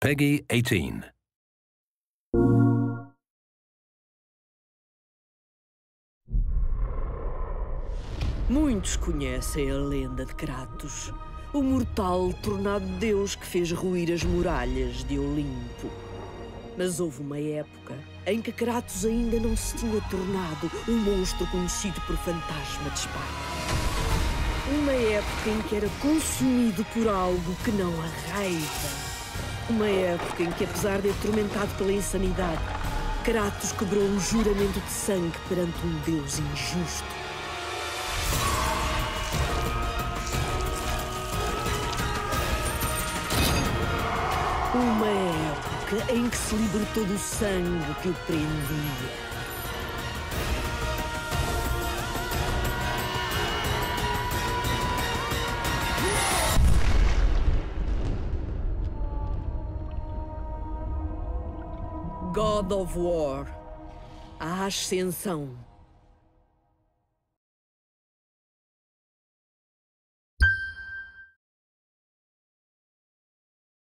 Peggy 18. Muitos conhecem a lenda de Kratos, o mortal tornado deus que fez ruir as muralhas de Olimpo. Mas houve uma época em que Kratos ainda não se tinha tornado um monstro conhecido por fantasma de espada. Uma época em que era consumido por algo que não a raiva. Uma época em que, apesar de atormentado pela insanidade, Kratos quebrou um juramento de sangue perante um deus injusto. Uma época em que se libertou do sangue que o prendia. God of War, a ascensão.